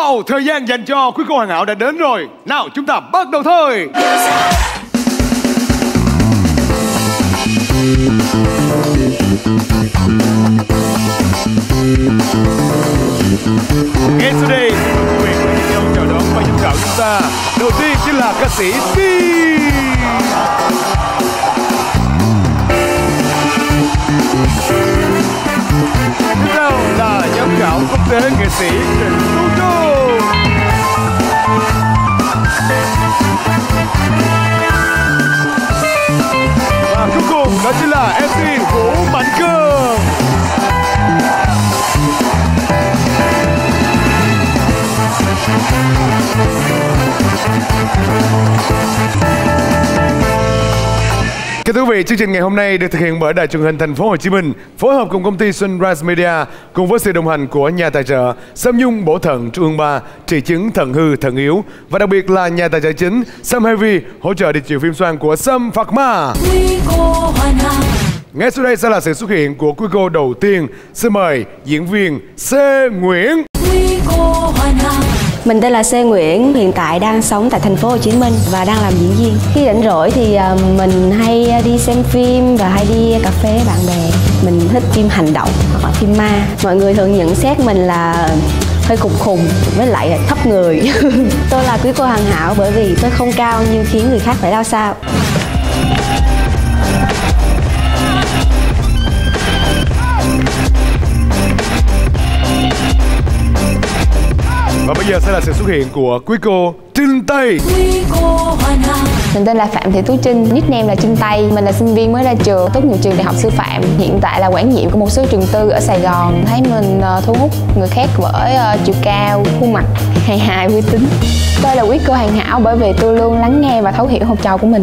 Wow, thời gian dành cho quý cô hoàn hảo đã đến rồi. Nào chúng ta bắt đầu thôi. Ngay sau đây, quý vị cùng nhau chào đón và giám khảo chúng ta. Đầu tiên chính là ca sĩ Ti. Tiếp theo là giám khảo quốc tế nghệ sĩ Trịnh Tú Trúc. Và cuối cùng đó chính là MC Vũ Mạnh Cường. Kính thưa quý vị, chương trình ngày hôm nay được thực hiện bởi Đài Truyền hình Thành phố Hồ Chí Minh phối hợp cùng công ty Sunrise Media cùng với sự đồng hành của nhà tài trợ Samsung Bổ Thận Trung ương 3 trị chứng thận hư thận yếu và đặc biệt là nhà tài trợ chính Sam Heavy hỗ trợ đi chiếu phim xoan của Sam Phạc Ma. Ngay sau đây sẽ là sự xuất hiện của quý cô đầu tiên. Xin mời diễn viên C. Nguyễn. Mình tên là C. Nguyễn, hiện tại đang sống tại thành phố Hồ Chí Minh và đang làm diễn viên. Khi rảnh rỗi thì mình hay đi xem phim và hay đi cà phê với bạn bè. Mình thích phim hành động hoặc là phim ma. Mọi người thường nhận xét mình là hơi cục khùng với lại thấp người. Tôi là quý cô hoàn hảo bởi vì tôi không cao nhưng khiến người khác phải lao sao. Và bây giờ sẽ là sự xuất hiện của quý cô Trinh Tây. Mình tên là Phạm Thị Tú Trinh, nickname là Trinh Tây. Mình là sinh viên mới ra trường, tốt nghiệp trường Đại học Sư phạm. Hiện tại là quản nhiệm của một số trường tư ở Sài Gòn. Thấy mình thu hút người khác bởi chiều cao, khuôn mặt hài hài uy tín. Tôi là quý cô hoàn hảo bởi vì tôi luôn lắng nghe và thấu hiểu học trò của mình.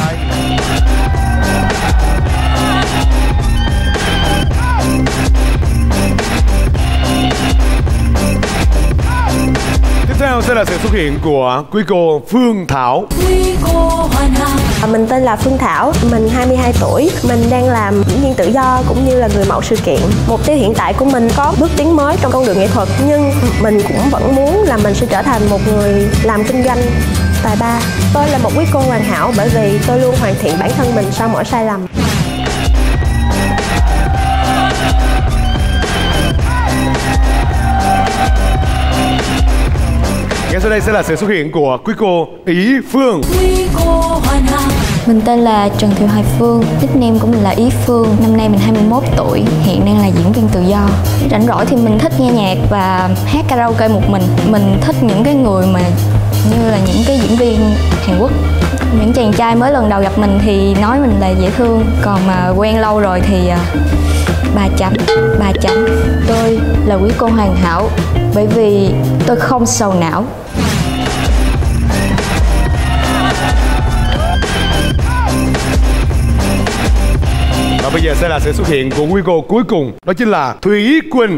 Tiếp theo sẽ là sự xuất hiện của quý cô Phương Thảo. Mình tên là Phương Thảo, mình 22 tuổi, mình đang làm diễn viên tự do cũng như là người mẫu sự kiện. Mục tiêu hiện tại của mình có bước tiến mới trong con đường nghệ thuật, nhưng mình cũng vẫn muốn là mình sẽ trở thành một người làm kinh doanh tài ba. Tôi là một quý cô hoàn hảo bởi vì tôi luôn hoàn thiện bản thân mình sau mỗi sai lầm. Ngay sau đây sẽ là sự xuất hiện của quý cô Ý Phương. Mình tên là Trần Thị Hoài Phương, nickname của mình là Ý Phương. Năm nay mình 21 tuổi, hiện đang là diễn viên tự do. Rảnh rỗi thì mình thích nghe nhạc và hát karaoke một mình. Mình thích những cái người mà như là những cái diễn viên Hàn Quốc. Những chàng trai mới lần đầu gặp mình thì nói mình là dễ thương, còn mà quen lâu rồi thì ba chấm. Tôi là quý cô hoàn hảo bởi vì tôi không sầu não. Và bây giờ sẽ là sự xuất hiện của quý cô cuối cùng, đó chính là Thúy Quỳnh.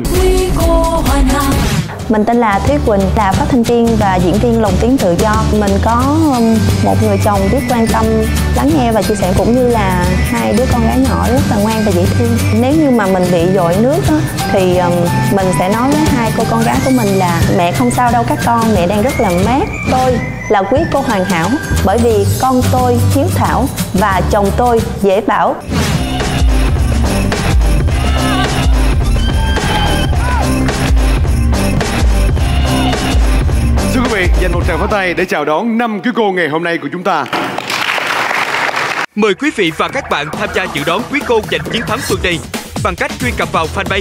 Mình tên là Thúy Quỳnh, là phát thanh viên và diễn viên lồng tiếng tự do. Mình có một người chồng rất quan tâm, lắng nghe và chia sẻ, cũng như là hai đứa con gái nhỏ rất là ngoan và dễ thương. Nếu như mà mình bị dội nước á, thì mình sẽ nói với hai cô con gái của mình là mẹ không sao đâu các con, mẹ đang rất là mát. Tôi là quý cô hoàn hảo bởi vì con tôi hiếu thảo và chồng tôi dễ bảo. Xin quý vị dành một tràng pháo tay để chào đón 5 quý cô ngày hôm nay của chúng ta. Mời quý vị và các bạn tham gia dự đoán quý cô giành chiến thắng tuần này bằng cách truy cập vào fanpage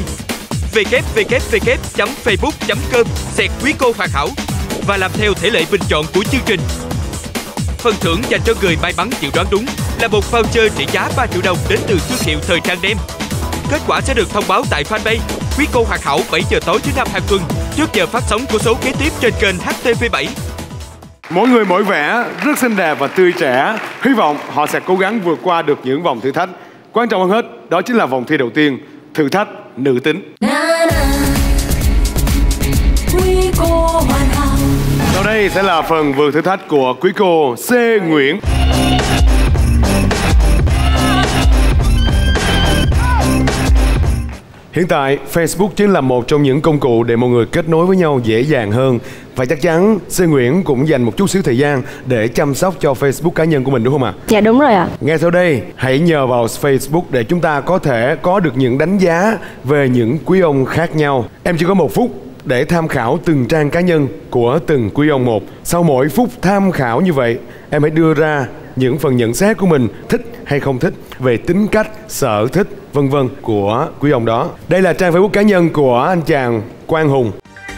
www.facebook.com/quý cô hoàn hảo và làm theo thể lệ bình chọn của chương trình. Phần thưởng dành cho người may mắn dự đoán đúng là một voucher trị giá 3 triệu đồng đến từ thương hiệu thời trang Nem. Kết quả sẽ được thông báo tại fanpage Quý cô hoàn hảo 7 giờ tối thứ năm hàng tuần trước giờ phát sóng của số kế tiếp trên kênh HTV7. Mỗi người mỗi vẻ rất xinh đẹp và tươi trẻ. Hy vọng họ sẽ cố gắng vượt qua được những vòng thử thách. Quan trọng hơn hết, đó chính là vòng thi đầu tiên, thử thách nữ tính. Sau đây sẽ là phần vượt thử thách của quý cô C. Nguyễn. Hiện tại, Facebook chính là một trong những công cụ để mọi người kết nối với nhau dễ dàng hơn. Và chắc chắn C. Nguyễn cũng dành một chút xíu thời gian để chăm sóc cho Facebook cá nhân của mình đúng không ạ? Dạ đúng rồi ạ. Ngay sau đây, hãy nhờ vào Facebook để chúng ta có thể có được những đánh giá về những quý ông khác nhau. Em chỉ có 1 phút để tham khảo từng trang cá nhân của từng quý ông một. Sau mỗi phút tham khảo như vậy, em hãy đưa ra những phần nhận xét của mình thích hay không thích về tính cách, sở thích, vân vân của quý ông đó. Đây là trang Facebook cá nhân của anh chàng Quang Hùng.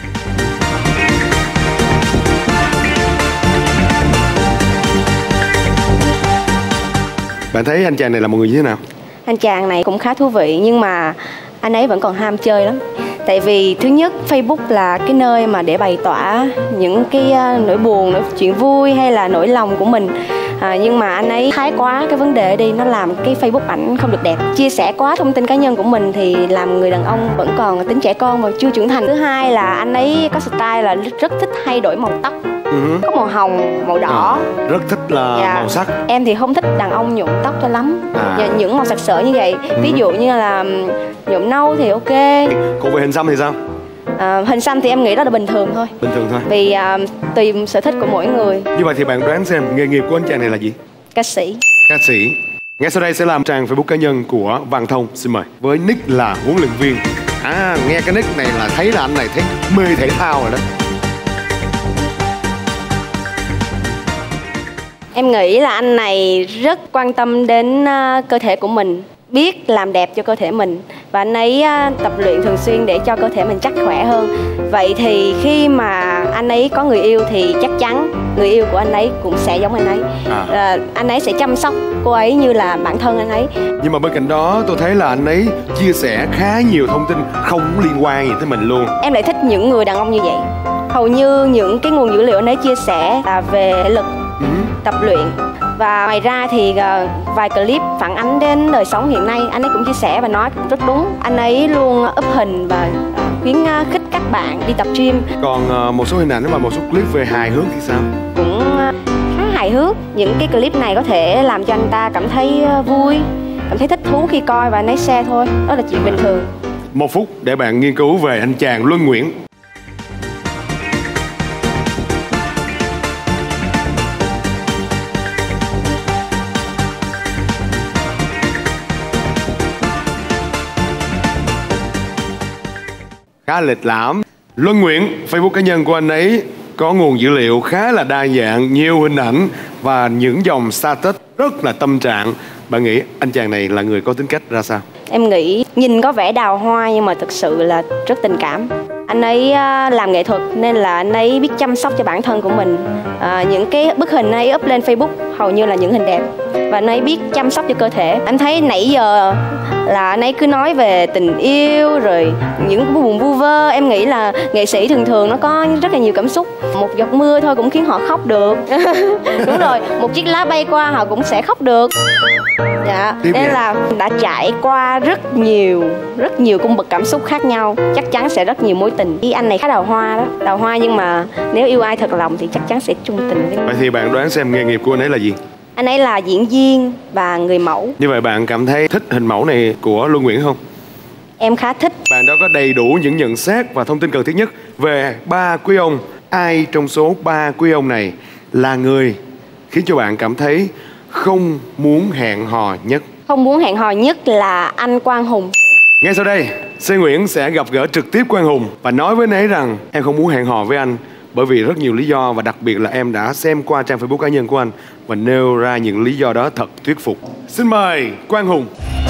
Bạn thấy anh chàng này là một người như thế nào? Anh chàng này cũng khá thú vị nhưng mà anh ấy vẫn còn ham chơi lắm. Tại vì thứ nhất, Facebook là cái nơi mà để bày tỏ những cái nỗi buồn, chuyện vui hay là nỗi lòng của mình. Nhưng mà anh ấy thái quá cái vấn đề đi, nó làm cái Facebook ảnh không được đẹp. Chia sẻ quá thông tin cá nhân của mình thì làm người đàn ông vẫn còn tính trẻ con và chưa trưởng thành. Thứ hai là anh ấy có style là rất thích thay đổi màu tóc. Có màu hồng, màu đỏ. Rất thích là màu sắc. Em thì không thích đàn ông nhuộm tóc cho lắm. Những màu sặc sỡ như vậy. Ví dụ như là nhuộm nâu thì ok. Còn về hình xăm thì sao? Hình xăm thì em nghĩ đó là bình thường thôi. Bình thường thôi. Vì tùy sở thích của mỗi người. Như vậy thì bạn đoán xem nghề nghiệp của anh chàng này là gì? Ca sĩ. Ca sĩ. Ngay sau đây sẽ làm trang Facebook cá nhân của Văn Thông. Xin mời. Với nick là huấn luyện viên. Nghe cái nick này là thấy là anh này thấy mê thể thao rồi đó. Em nghĩ là anh này rất quan tâm đến cơ thể của mình, biết làm đẹp cho cơ thể mình. Và anh ấy tập luyện thường xuyên để cho cơ thể mình chắc khỏe hơn. Vậy thì khi mà anh ấy có người yêu thì chắc chắn người yêu của anh ấy cũng sẽ giống anh ấy. Anh ấy sẽ chăm sóc cô ấy như là bản thân anh ấy. Nhưng mà bên cạnh đó tôi thấy là anh ấy chia sẻ khá nhiều thông tin không liên quan gì tới mình luôn. Em lại thích những người đàn ông như vậy. Hầu như những cái nguồn dữ liệu anh ấy chia sẻ là về thể lực, tập luyện. Và ngoài ra thì vài clip phản ánh đến đời sống hiện nay anh ấy cũng chia sẻ và nói cũng rất đúng. Anh ấy luôn up hình và khuyến khích các bạn đi tập gym. Còn một số hình ảnh và một số clip về hài hước thì sao? Cũng khá hài hước. Những cái clip này có thể làm cho anh ta cảm thấy vui, cảm thấy thích thú khi coi và anh ấy share thôi. Đó là chuyện bình thường. 1 phút để bạn nghiên cứu về anh chàng Luân Nguyễn. Khá lịch lãm. Luân Nguyễn, Facebook cá nhân của anh ấy có nguồn dữ liệu khá là đa dạng, nhiều hình ảnh và những dòng status rất là tâm trạng. Bạn nghĩ anh chàng này là người có tính cách ra sao? Em nghĩ nhìn có vẻ đào hoa nhưng mà thực sự là rất tình cảm. Anh ấy làm nghệ thuật nên là anh ấy biết chăm sóc cho bản thân của mình. Những cái bức hình anh ấy up lên Facebook hầu như là những hình đẹp. Và anh ấy biết chăm sóc cho cơ thể. Anh thấy nãy giờ là anh ấy cứ nói về tình yêu rồi những buồn vu vơ. Em nghĩ là nghệ sĩ thường thường nó có rất là nhiều cảm xúc. Một giọt mưa thôi cũng khiến họ khóc được. Đúng rồi, một chiếc lá bay qua họ cũng sẽ khóc được. Dạ, nên là đã trải qua rất nhiều cung bậc cảm xúc khác nhau. Chắc chắn sẽ rất nhiều mối tình. Anh này khá đào hoa đó. Đào hoa nhưng mà nếu yêu ai thật lòng thì chắc chắn sẽ chung tình với. Vậy thì bạn đoán xem nghề nghiệp của anh ấy là gì? Anh ấy là diễn viên và người mẫu. Như vậy bạn cảm thấy thích hình mẫu này của Luân Nguyễn không? Em khá thích. Bạn đã có đầy đủ những nhận xét và thông tin cần thiết nhất về 3 quý ông. Ai trong số 3 quý ông này là người khiến cho bạn cảm thấy không muốn hẹn hò nhất? Không muốn hẹn hò nhất là anh Quang Hùng. Ngay sau đây, C. Nguyễn sẽ gặp gỡ trực tiếp Quang Hùng và nói với anh ấy rằng em không muốn hẹn hò với anh bởi vì rất nhiều lý do, và đặc biệt là em đã xem qua trang Facebook cá nhân của anh và nêu ra những lý do đó thật thuyết phục. Xin mời Quang Hùng.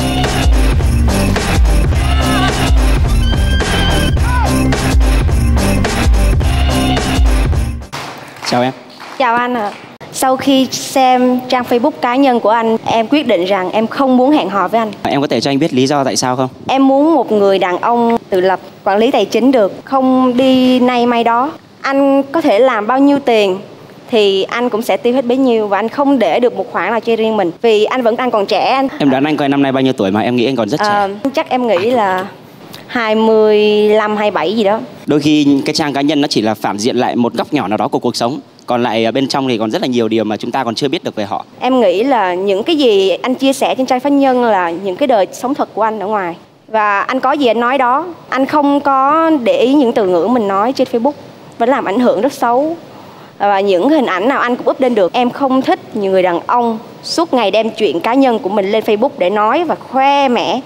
Chào em. Chào anh ạ. Sau khi xem trang Facebook cá nhân của anh, em quyết định rằng em không muốn hẹn hò với anh. Em có thể cho anh biết lý do tại sao không? Em muốn một người đàn ông tự lập, quản lý tài chính được, không đi nay may đó. Anh có thể làm bao nhiêu tiền thì anh cũng sẽ tiêu hết bấy nhiêu, và anh không để được một khoản nào cho riêng mình. Vì anh vẫn đang còn trẻ anh. Em đoán anh coi năm nay bao nhiêu tuổi mà em nghĩ anh còn rất trẻ. Chắc em nghĩ là 25, 27 gì đó. Đôi khi cái trang cá nhân nó chỉ là phản diện lại một góc nhỏ nào đó của cuộc sống. Còn lại bên trong thì còn rất là nhiều điều mà chúng ta còn chưa biết được về họ. Em nghĩ là những cái gì anh chia sẻ trên trang cá nhân là những cái đời sống thật của anh ở ngoài. Và anh có gì anh nói đó. Anh không có để ý những từ ngữ mình nói trên Facebook, vẫn làm ảnh hưởng rất xấu. Và những hình ảnh nào anh cũng up lên được. Em không thích những người đàn ông suốt ngày đem chuyện cá nhân của mình lên Facebook để nói và khoe mẽ.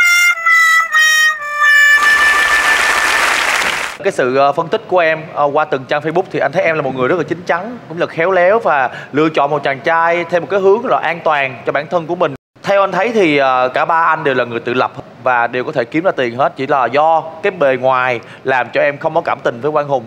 Cái sự phân tích của em qua từng trang Facebook thì anh thấy em là một người rất là chín chắn, cũng là khéo léo và lựa chọn một chàng trai theo một cái hướng là an toàn cho bản thân của mình. Theo anh thấy thì cả ba anh đều là người tự lập và đều có thể kiếm ra tiền hết, chỉ là do cái bề ngoài làm cho em không có cảm tình với Quang Hùng.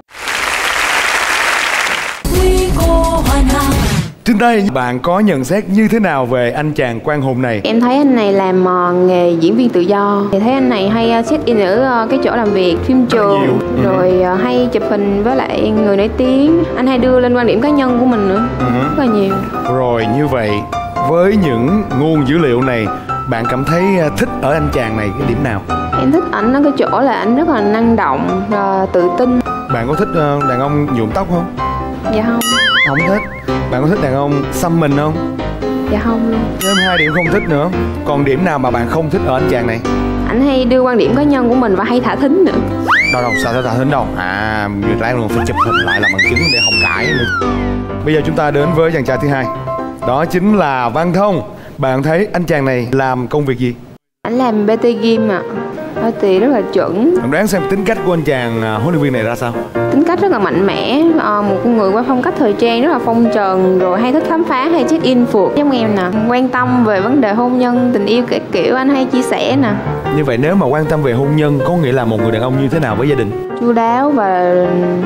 Trên đây bạn có nhận xét như thế nào về anh chàng Quang Hùng này? Em thấy anh này làm nghề diễn viên tự do. Thì thấy anh này hay check in ở cái chỗ làm việc, phim trường, rồi hay chụp hình với lại người nổi tiếng. Anh hay đưa lên quan điểm cá nhân của mình nữa, rất là nhiều. Rồi như vậy, với những nguồn dữ liệu này, bạn cảm thấy thích ở anh chàng này cái điểm nào? Em thích ảnh ở cái chỗ là ảnh rất là năng động, tự tin. Bạn có thích đàn ông nhuộm tóc không? Dạ không. Không thích. Bạn có thích đàn ông xăm mình không? Dạ không luôn. Thêm 2 điểm không thích nữa. Còn điểm nào mà bạn không thích ở anh chàng này? Ảnh hay đưa quan điểm cá nhân của mình và hay thả thính nữa. Đâu sao thả thính đâu. Việc lát luôn phải chụp hình lại làm bằng chứng để không cãi nữa. Bây giờ chúng ta đến với chàng trai thứ hai. Đó chính là Văn Thông. Bạn thấy anh chàng này làm công việc gì? Anh làm BT Game ạ. Thì rất là chuẩn. Bạn đoán xem tính cách của anh chàng huấn luyện viên này ra sao? Tính cách rất là mạnh mẽ, một người qua phong cách thời trang rất là phong trần, rồi hay thích khám phá, hay check in phượt giống em nè. Quan tâm về vấn đề hôn nhân, tình yêu các kiểu anh hay chia sẻ nè. Như vậy nếu mà quan tâm về hôn nhân có nghĩa là một người đàn ông như thế nào với gia đình? Chu đáo, và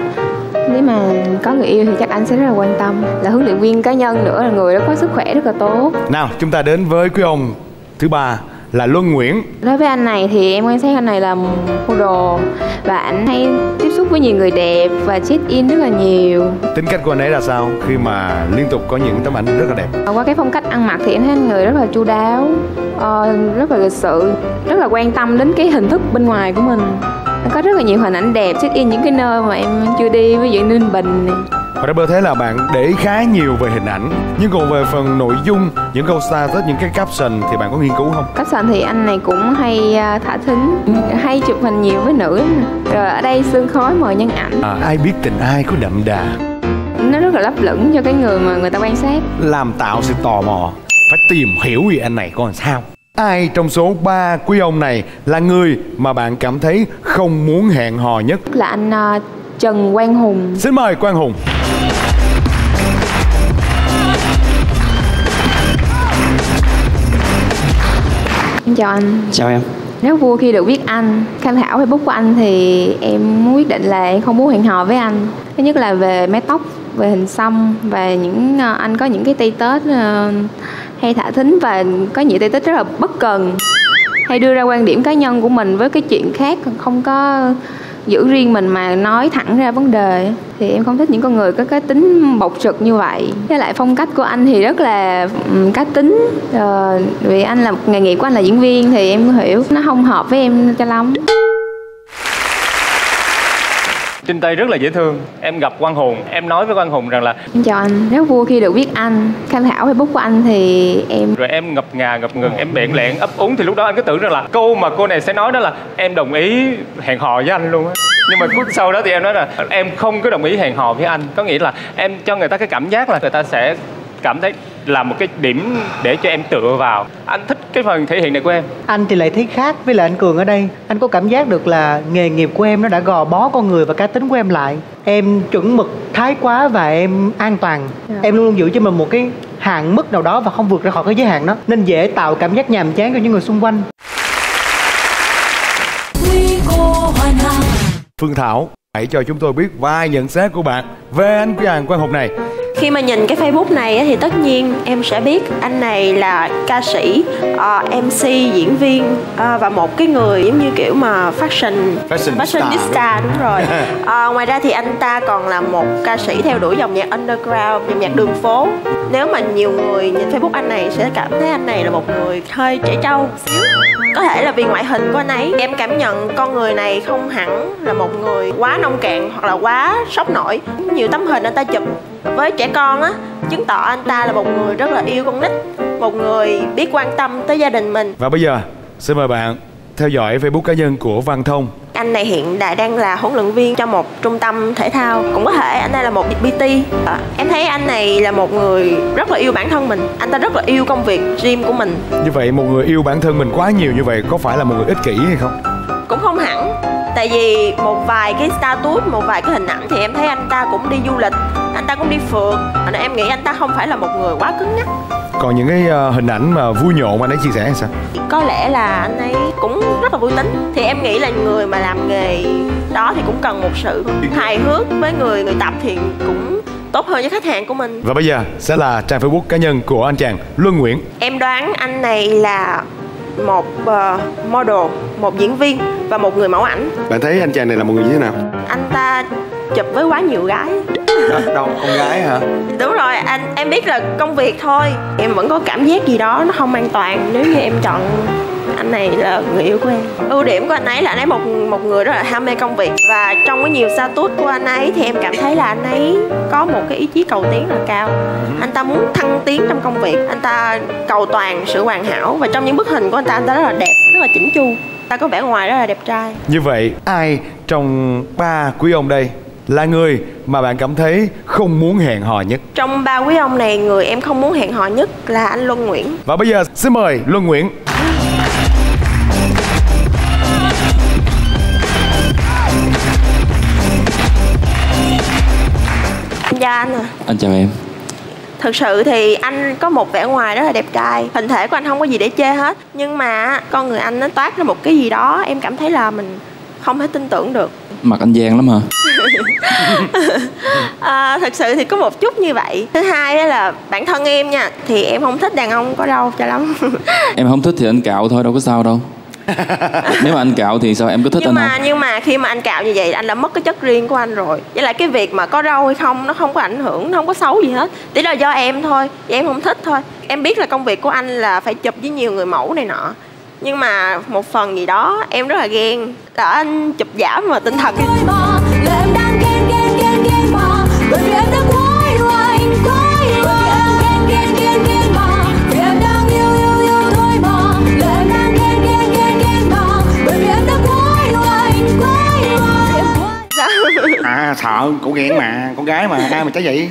nếu mà có người yêu thì chắc anh sẽ rất là quan tâm. Là huấn luyện viên cá nhân nữa, là người đó có sức khỏe rất là tốt. Nào chúng ta đến với quý ông thứ ba là Luân Nguyễn. Đối với anh này thì em quan sát anh này là model, và anh hay tiếp xúc với nhiều người đẹp và check in rất là nhiều. Tính cách của anh ấy là sao khi mà liên tục có những tấm ảnh rất là đẹp? Qua cái phong cách ăn mặc thì em thấy anh người rất là chu đáo, rất là lịch sự, rất là quan tâm đến cái hình thức bên ngoài của mình. Anh có rất là nhiều hình ảnh đẹp check in những cái nơi mà em chưa đi, ví dụ Ninh Bình này. Và đã thấy là bạn để ý khá nhiều về hình ảnh. Nhưng còn về phần nội dung, những câu status, những cái caption thì bạn có nghiên cứu không? Caption thì anh này cũng hay thả thính, hay chụp hình nhiều với nữ. Rồi ở đây sương khói mời nhân ảnh. Ai biết tình ai có đậm đà. Nó rất là lấp lửng cho cái người mà người ta quan sát. Làm tạo sự tò mò, phải tìm hiểu về anh này coi sao. Ai trong số 3 quý ông này là người mà bạn cảm thấy không muốn hẹn hò nhất? Là anh Trần Quang Hùng. Xin mời Quang Hùng. Em chào anh. Chào em. Rất vui khi được biết anh. Tham khảo Facebook của anh thì em quyết định là em không muốn hẹn hò với anh. Thứ nhất là về mái tóc, về hình xăm, và những anh có những cái status hay thả thính, và có nhiều status rất là bất cần, hay đưa ra quan điểm cá nhân của mình với cái chuyện khác, không có giữ riêng mình mà nói thẳng ra vấn đề. Thì em không thích những con người có cái tính bộc trực như vậy. Với lại phong cách của anh thì rất là cá tính, vì anh là nghề nghiệp của anh là diễn viên thì em hiểu nó không hợp với em cho lắm. Trên tay rất là dễ thương. Em gặp Quang Hùng, em nói với Quang Hùng rằng là em chào anh, rất vui khi được biết anh. Tham khảo Facebook của anh thì em... Rồi em ngập ngà, ngập ngừng, em bẽn lẽn, ấp úng. Thì lúc đó anh cứ tưởng rằng là câu mà cô này sẽ nói đó là em đồng ý hẹn hò với anh luôn á. Nhưng mà phút sau đó thì em nói là em không có đồng ý hẹn hò với anh. Có nghĩa là em cho người ta cái cảm giác là người ta sẽ cảm thấy là một cái điểm để cho em tựa vào. Anh thích cái phần thể hiện này của em. Anh thì lại thấy khác với lại anh Cường ở đây. Anh có cảm giác được là nghề nghiệp của em nó đã gò bó con người và cá tính của em lại. Em chuẩn mực thái quá và em an toàn. Em luôn luôn giữ cho mình một cái hạn mức nào đó và không vượt ra khỏi cái giới hạn đó, nên dễ tạo cảm giác nhàm chán cho những người xung quanh. Phương Thảo, hãy cho chúng tôi biết vài nhận xét của bạn về anh chàng Quang Hùng này. Khi mà nhìn cái Facebook này thì tất nhiên em sẽ biết anh này là ca sĩ, MC, diễn viên, và một cái người giống như kiểu mà fashionista, đúng rồi. Ngoài ra thì anh ta còn là một ca sĩ theo đuổi dòng nhạc underground, dòng nhạc đường phố. Nếu mà nhiều người nhìn Facebook anh này sẽ cảm thấy anh này là một người hơi trẻ trâu một xíu. Có thể là vì ngoại hình của anh ấy. Em cảm nhận con người này không hẳn là một người quá nông cạn hoặc là quá sốc nổi. Nhiều tấm hình anh ta chụp với trẻ con á, chứng tỏ anh ta là một người rất là yêu con nít, một người biết quan tâm tới gia đình mình. Và bây giờ xin mời bạn theo dõi Facebook cá nhân của Văn Thông. Anh này hiện tại đang là huấn luyện viên cho một trung tâm thể thao. Cũng có thể anh đây là một PT. Em thấy anh này là một người rất là yêu bản thân mình. Anh ta rất là yêu công việc gym của mình. Như vậy một người yêu bản thân mình quá nhiều như vậy có phải là một người ích kỷ hay không? Cũng không hẳn. Tại vì một vài cái status, một vài cái hình ảnh thì em thấy anh ta cũng đi du lịch, anh ta cũng đi phượt. Nên em nghĩ anh ta không phải là một người quá cứng nhắc. Còn những cái hình ảnh mà vui nhộn mà anh ấy chia sẻ hay sao? Có lẽ là anh ấy cũng rất là vui tính. Thì em nghĩ là người mà làm nghề đó thì cũng cần một sự hài hước với người tập thì cũng tốt hơn cho khách hàng của mình. Và bây giờ sẽ là trang Facebook cá nhân của anh chàng Luân Nguyễn. Em đoán anh này là một model, một diễn viên và một người mẫu ảnh. Bạn thấy anh chàng này là một người như thế nào? Anh ta chụp với quá nhiều gái. Đâu, con gái hả? Đúng rồi, em biết là công việc thôi. Em vẫn có cảm giác gì đó nó không an toàn nếu như em chọn anh này là người yêu của em. Ưu điểm của anh ấy là anh ấy một người rất là ham mê công việc. Và trong cái nhiều status của anh ấy thì em cảm thấy là anh ấy có một cái ý chí cầu tiến rất là cao. Anh ta muốn thăng tiến trong công việc. Anh ta cầu toàn sự hoàn hảo. Và trong những bức hình của anh ta rất là đẹp, rất là chỉnh chu. Anh ta có vẻ ngoài rất là đẹp trai. Như vậy ai trong ba quý ông đây là người mà bạn cảm thấy không muốn hẹn hò nhất? Trong ba quý ông này, người em không muốn hẹn hò nhất là anh Luân Nguyễn. Và bây giờ xin mời Luân Nguyễn. Anh chào anh. Anh chào em. Thực sự thì anh có một vẻ ngoài rất là đẹp trai. Hình thể của anh không có gì để chê hết. Nhưng mà con người anh nó toát ra một cái gì đó em cảm thấy là mình không thể tin tưởng được. Mặt anh gian lắm hả? Thật sự thì có một chút như vậy. Thứ hai là bản thân em nha, thì em không thích đàn ông có râu cho lắm. Em không thích thì anh cạo thôi, đâu có sao đâu. Nếu mà anh cạo thì sao, em có thích anh không? Nhưng mà khi mà anh cạo như vậy anh đã mất cái chất riêng của anh rồi. Với lại cái việc mà có râu hay không nó không có ảnh hưởng, nó không có xấu gì hết. Chỉ là do em thôi, em không thích thôi. Em biết là công việc của anh là phải chụp với nhiều người mẫu này nọ. Nhưng mà một phần gì đó em rất là ghen. Là anh chụp giả mà tinh thần. Sợ, cổ ghen mà, con gái mà, ai mà trái vậy?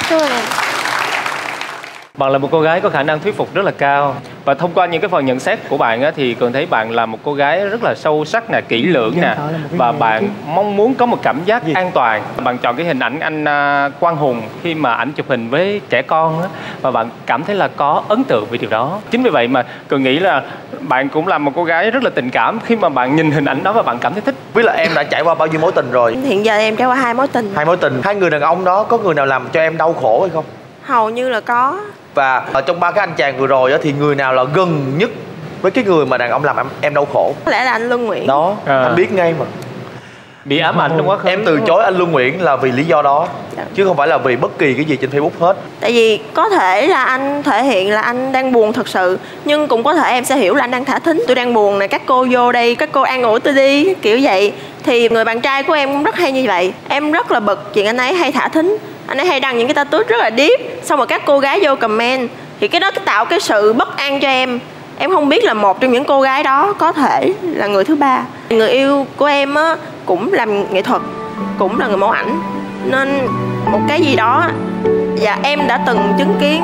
Bạn là một cô gái có khả năng thuyết phục rất là cao. Và thông qua những cái phần nhận xét của bạn á, thì Cường thấy bạn là một cô gái rất là sâu sắc nè, kỹ lưỡng nè. Và bạn mong muốn có một cảm giác an toàn. Bạn chọn cái hình ảnh anh Quang Hùng khi mà ảnh chụp hình với trẻ con á, và bạn cảm thấy là có ấn tượng về điều đó. Chính vì vậy mà Cường nghĩ là bạn cũng là một cô gái rất là tình cảm khi mà bạn nhìn hình ảnh đó và bạn cảm thấy thích. Biết là em đã trải qua bao nhiêu mối tình rồi? Hiện giờ em trải qua 2 mối tình. 2 mối tình. 2 người đàn ông đó có người nào làm cho em đau khổ hay không? Hầu như là có. Và ở trong 3 cái anh chàng vừa rồi á, thì người nào là gần nhất với cái người mà đàn ông làm em đau khổ? Có lẽ là anh Luân Nguyễn. Đó, anh biết ngay mà. Bị ám ảnh trong quá khứ. Em từ chối anh Luân Nguyễn là vì lý do đó, chứ không phải là vì bất kỳ cái gì trên Facebook hết. Tại vì có thể là anh thể hiện là anh đang buồn thật sự, nhưng cũng có thể em sẽ hiểu là anh đang thả thính. Tôi đang buồn nè, các cô vô đây, các cô an ủi tôi đi, kiểu vậy. Thì người bạn trai của em cũng rất hay như vậy. Em rất là bực chuyện anh ấy hay thả thính. Anh ấy hay đăng những cái status rất là deep, xong rồi các cô gái vô comment. Thì cái đó tạo cái sự bất an cho em. Em không biết là một trong những cô gái đó có thể là người thứ ba. Người yêu của em á cũng làm nghệ thuật, cũng là người mẫu ảnh, nên một cái gì đó. Và em đã từng chứng kiến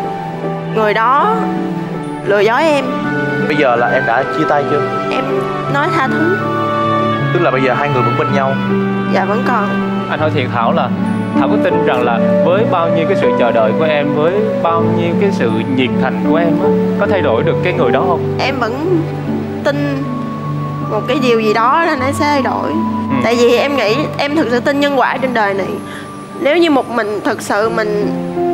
người đó lừa dối em. Bây giờ là em đã chia tay chưa? Em nói tha thứ. Tức là bây giờ 2 người vẫn bên nhau? Dạ vẫn còn. Anh hỏi thiệt Thảo là Thảo có tin rằng là với bao nhiêu cái sự chờ đợi của em, với bao nhiêu cái sự nhiệt thành của em á, có thay đổi được cái người đó không? Em vẫn tin một cái điều gì đó là nó sẽ thay đổi. Tại vì em nghĩ, em thực sự tin nhân quả trên đời này. Nếu như một mình thực sự mình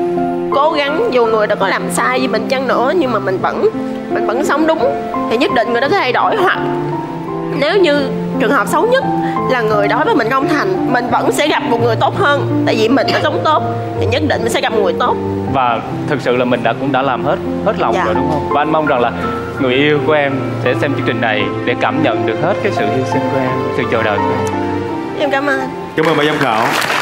cố gắng, dù người đó có làm sai với mình chăng nữa, nhưng mà mình vẫn sống đúng, thì nhất định người đó sẽ thay đổi. Hoặc nếu như trường hợp xấu nhất là người đó với mình không thành, mình vẫn sẽ gặp một người tốt hơn. Tại vì mình đã sống tốt thì nhất định mình sẽ gặp một người tốt. Và thực sự là mình cũng đã làm hết lòng rồi đúng không? Và anh mong rằng là người yêu của em sẽ xem chương trình này để cảm nhận được hết cái sự hy sinh của em, sự chờ đợi của em. Em cảm ơn. Cảm ơn bà giám khảo.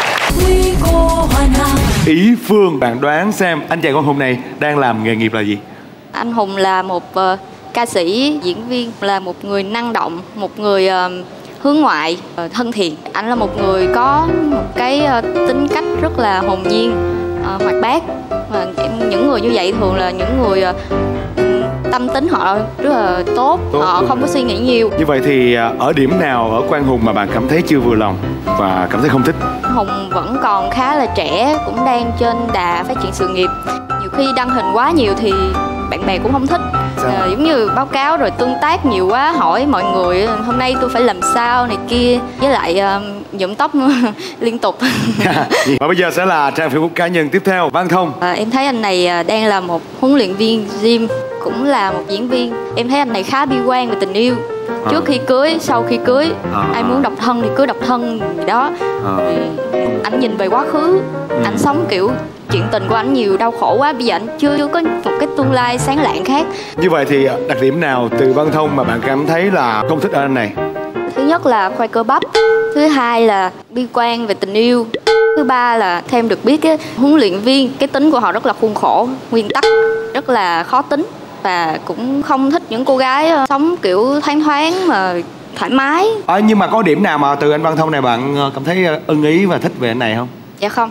Ý Phương, bạn đoán xem anh chàng con Hùng này đang làm nghề nghiệp là gì? Anh Hùng là một ca sĩ, diễn viên, là một người năng động, một người hướng ngoại, thân thiện. Anh là một người có một cái tính cách rất là hồn nhiên, hoạt bát. Và những người như vậy thường là những người tâm tính họ rất là tốt, họ không có suy nghĩ nhiều. Như vậy thì ở điểm nào ở Quang Hùng mà bạn cảm thấy chưa vừa lòng và cảm thấy không thích? Hùng vẫn còn khá là trẻ, cũng đang trên đà phát triển sự nghiệp. Nhiều khi đăng hình quá nhiều thì bạn bè cũng không thích. Giống như báo cáo rồi tương tác nhiều quá, hỏi mọi người hôm nay tôi phải làm sao này kia, với lại nhuộm tóc liên tục. Và bây giờ sẽ là trang Facebook cá nhân tiếp theo, Văn Thông. Em thấy anh này đang là một huấn luyện viên gym, cũng là một diễn viên. Em thấy anh này khá bi quan về tình yêu. Trước khi cưới, sau khi cưới, ai muốn độc thân thì cứ độc thân gì đó. Anh nhìn về quá khứ, anh sống kiểu chuyện tình của anh nhiều đau khổ quá, bây giờ anh chưa có một cái tương lai sáng lạng khác. Như vậy thì đặc điểm nào từ Văn Thông mà bạn cảm thấy là không thích ở anh này? Thứ nhất là khoai cơ bắp, thứ hai là bi quan về tình yêu, thứ ba là thêm được biết cái huấn luyện viên, cái tính của họ rất là khuôn khổ, nguyên tắc, rất là khó tính. Và cũng không thích những cô gái sống kiểu thoáng thoáng mà thoải mái. Nhưng mà có điểm nào mà từ anh Văn Thông này bạn cảm thấy ưng ý và thích về anh này không? Dạ không.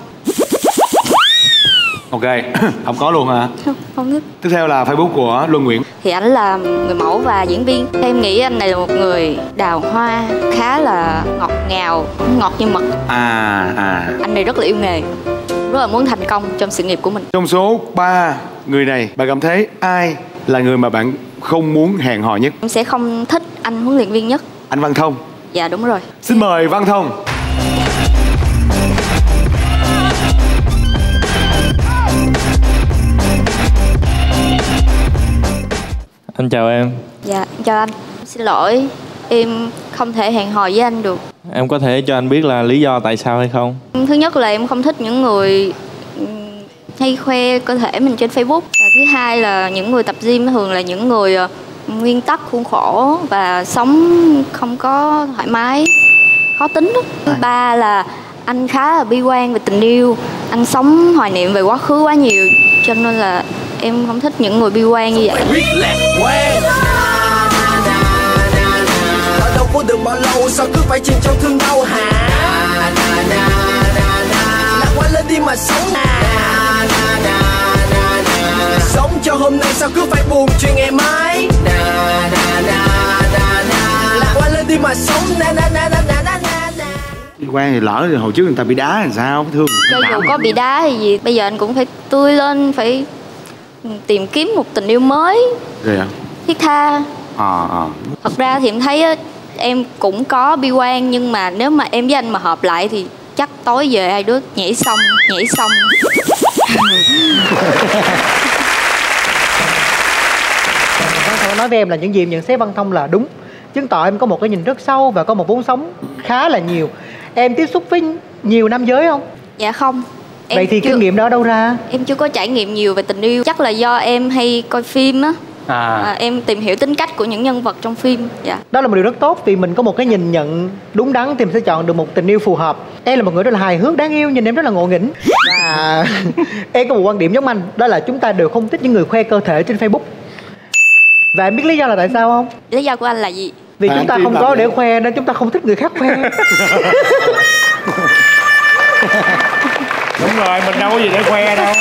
Ok, không có luôn hả? Không thích. Tiếp theo là Facebook của Luân Nguyễn. Thì anh là người mẫu và diễn viên. Em nghĩ anh này là một người đào hoa, khá là ngọt ngào, ngọt như mật. Anh này rất là yêu nghề, rất là muốn thành công trong sự nghiệp của mình. Trong số 3 người này, bạn cảm thấy ai là người mà bạn không muốn hẹn hò nhất? Em sẽ không thích anh huấn luyện viên nhất. Anh Văn Thông. Dạ đúng rồi. Xin mời Văn Thông. Anh chào em. Dạ, chào anh. Xin lỗi, em không thể hẹn hò với anh được. Em có thể cho anh biết là lý do tại sao hay không? Thứ nhất là em không thích những người hay khoe cơ thể mình trên Facebook. Và thứ hai là những người tập gym thường là những người nguyên tắc, khuôn khổ và sống không có thoải mái, khó tính đó. Thứ ba là anh khá là bi quan về tình yêu, anh sống hoài niệm về quá khứ quá nhiều, cho nên là em không thích những người bi quan như vậy. Đâu có được bao lâu sao cứ phải chìm trong thương đau hả? Lạc quan lên đi mà sống. Sống cho hôm nay sao cứ phải buồn chuyện ngày mai? Lạc quan lên đi mà sống. Bi quan thì lỡ thì hồi trước người ta bị đá làm sao? Thương. Cho dù có bị đá thì gì, bây giờ anh cũng phải tươi lên, phải tìm kiếm một tình yêu mới. Rồi ạ? Thiết tha. Thật ra thì em thấy em cũng có bi quan, nhưng mà nếu mà em với anh mà hợp lại thì chắc tối về hai đứa nhảy xong. Văn Thông nói với em là những gì em nhận xét Văn Thông là đúng, chứng tỏ em có một cái nhìn rất sâu và có một vốn sống khá là nhiều. Em tiếp xúc với nhiều nam giới không? Dạ không. Vậy thì kinh nghiệm đó đâu ra? Em chưa có trải nghiệm nhiều về tình yêu. Chắc là do em hay coi phim á. Em tìm hiểu tính cách của những nhân vật trong phim. Dạ. Đó là một điều rất tốt, vì mình có một cái nhìn nhận đúng đắn thì mình sẽ chọn được một tình yêu phù hợp. Em là một người rất là hài hước, đáng yêu, nhìn em rất là ngộ nghĩnh. Và em có một quan điểm giống anh, đó là chúng ta đều không thích những người khoe cơ thể trên Facebook. Và em biết lý do là tại sao không? Lý do của anh là gì? Vì chúng ta không có để khoe nên chúng ta không thích người khác khoe. Đúng rồi, mình đâu có gì để khoe đâu.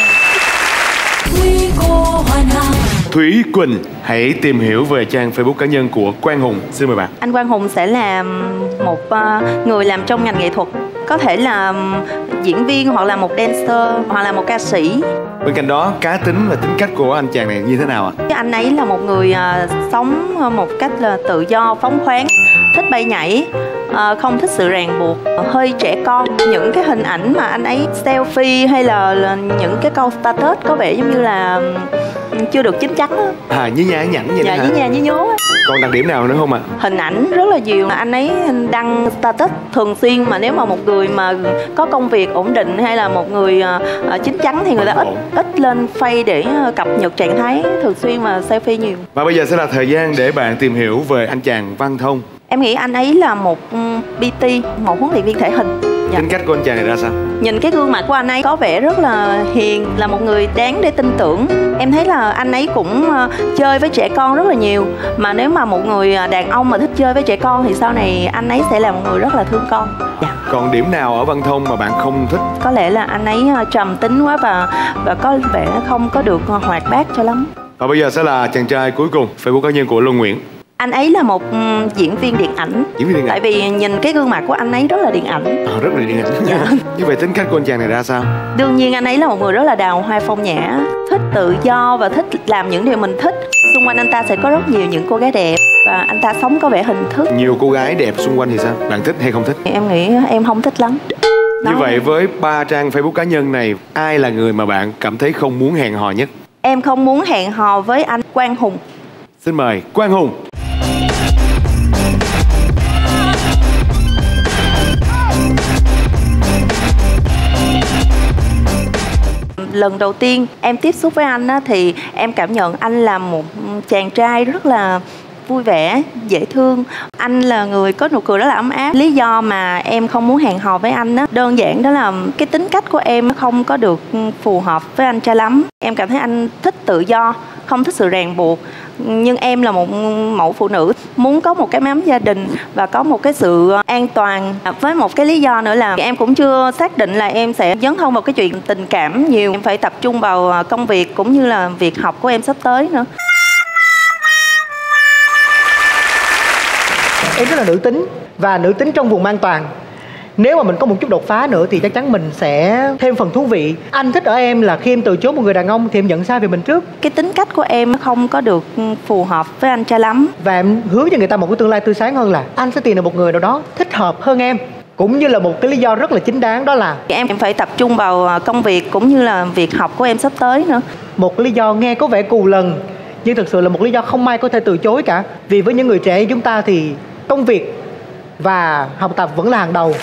Thúy Quỳnh, hãy tìm hiểu về trang Facebook cá nhân của Quang Hùng. Xin mời bạn. Anh Quang Hùng sẽ là một người làm trong ngành nghệ thuật, có thể là diễn viên hoặc là một dancer hoặc là một ca sĩ. Bên cạnh đó, cá tính và tính cách của anh chàng này như thế nào ạ? Anh ấy là một người sống một cách là tự do, phóng khoáng, thích bay nhảy, không thích sự ràng buộc, hơi trẻ con. Những cái hình ảnh mà anh ấy selfie hay là những cái câu status có vẻ giống như là chưa được chín chắn á. Nhí nha nhảnh vậy đó hả? Nhí nha nhí nhố á. Còn đặc điểm nào nữa không ạ? Hình ảnh rất là nhiều. Anh ấy đăng status thường xuyên, mà nếu mà một người mà có công việc ổn định hay là một người chín chắn thì người ta ít lên face để cập nhật trạng thái thường xuyên mà selfie nhiều. Và bây giờ sẽ là thời gian để bạn tìm hiểu về anh chàng Văn Thông. Em nghĩ anh ấy là một PT, một huấn luyện viên thể hình. Tính cách của anh chàng này ra sao? Nhìn cái gương mặt của anh ấy có vẻ rất là hiền, là một người đáng để tin tưởng. Em thấy là anh ấy cũng chơi với trẻ con rất là nhiều. Mà nếu mà một người đàn ông mà thích chơi với trẻ con thì sau này anh ấy sẽ là một người rất là thương con. Còn điểm nào ở Văn Thông mà bạn không thích? Có lẽ là anh ấy trầm tính quá và có vẻ không có được hoạt bát cho lắm. Và bây giờ sẽ là chàng trai cuối cùng, Facebook cá nhân của Luân Nguyễn. Anh ấy là một diễn viên điện ảnh. Tại vì nhìn cái gương mặt của anh ấy rất là điện ảnh. Rất là điện ảnh. Dạ. Như vậy tính cách của anh chàng này ra sao? Đương nhiên anh ấy là một người rất là đào hoa phong nhã, thích tự do và thích làm những điều mình thích. Xung quanh anh ta sẽ có rất nhiều những cô gái đẹp và anh ta sống có vẻ hình thức. Nhiều cô gái đẹp xung quanh thì sao? Bạn thích hay không thích? Em nghĩ em không thích lắm. Như vậy với 3 trang Facebook cá nhân này, ai là người mà bạn cảm thấy không muốn hẹn hò nhất? Em không muốn hẹn hò với anh Quang Hùng. Xin mời Quang Hùng. Lần đầu tiên em tiếp xúc với anh á, thì em cảm nhận anh là một chàng trai rất là vui vẻ, dễ thương. Anh là người có nụ cười rất là ấm áp. Lý do mà em không muốn hẹn hò với anh á, đơn giản đó là cái tính cách của em không có được phù hợp với anh cho lắm. Em cảm thấy anh thích tự do, không thích sự ràng buộc. Nhưng em là một mẫu phụ nữ muốn có một cái mái ấm gia đình và có một cái sự an toàn. Với một cái lý do nữa là em cũng chưa xác định là em sẽ dấn thân vào cái chuyện tình cảm nhiều. Em phải tập trung vào công việc cũng như là việc học của em sắp tới nữa. Em rất là nữ tính và nữ tính trong vùng an toàn. Nếu mà mình có một chút đột phá nữa thì chắc chắn mình sẽ thêm phần thú vị. Anh thích ở em là khi em từ chối một người đàn ông thì em nhận sai về mình trước. Cái tính cách của em không có được phù hợp với anh cho lắm. Và em hứa cho người ta một cái tương lai tươi sáng hơn là anh sẽ tìm được một người nào đó thích hợp hơn em. Cũng như là một cái lý do rất là chính đáng, đó là em phải tập trung vào công việc cũng như là việc học của em sắp tới nữa. Một lý do nghe có vẻ cù lần nhưng thực sự là một lý do không ai có thể từ chối cả. Vì với những người trẻ như chúng ta thì công việc và học tập vẫn là hàng đầu.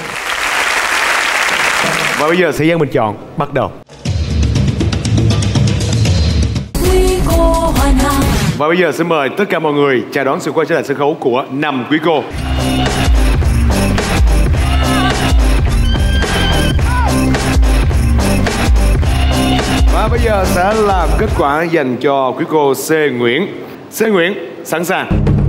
Và bây giờ thời gian mình chọn bắt đầu. Và bây giờ xin mời tất cả mọi người chào đón sự quay trở lại sân khấu của 5 quý cô. Và bây giờ sẽ là kết quả dành cho quý cô C Nguyễn. C Nguyễn sẵn sàng.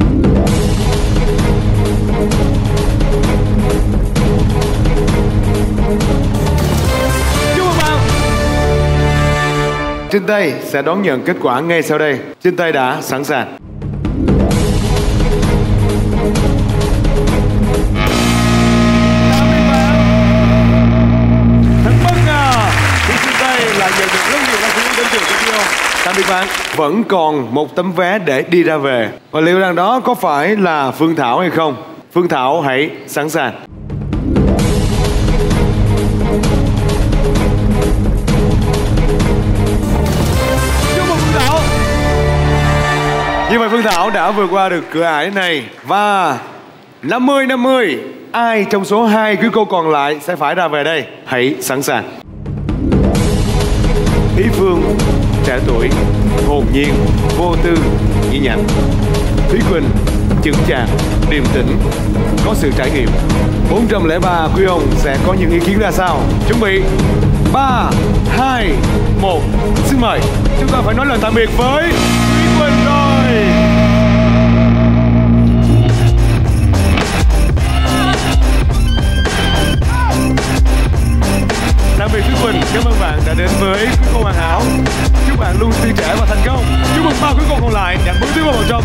Trên tay sẽ đón nhận kết quả ngay sau đây. Trên tay đã sẵn sàng. Thật bất ngờ, thì trên tay là nhận được rất nhiều đăng ký đến trường của Kion. Tạm biệt bạn. Vẫn còn một tấm vé để đi ra về. Và liệu rằng đó có phải là Phương Thảo hay không? Phương Thảo hãy sẵn sàng. Như vậy Phương Thảo đã vượt qua được cửa ải này. Và 50-50, ai trong số 2 quý cô còn lại sẽ phải ra về đây? Hãy sẵn sàng. Ý Phương, trẻ tuổi, hồn nhiên, vô tư, nhĩ nhặn. Thúy Quỳnh, chững chạc, điềm tĩnh, có sự trải nghiệm. 403 quý ông sẽ có những ý kiến ra sao? Chuẩn bị 3, 2, 1. Xin mời. Chúng ta phải nói lời tạm biệt với Thúy Quỳnh rồi. Tạm biệt Thúy Quỳnh, cảm ơn bạn đã đến với quý cô hoàn hảo. Chúc bạn luôn tươi trẻ và thành công. Chúc mừng 3 quý cô còn lại đã bước tiếp vào vòng trong.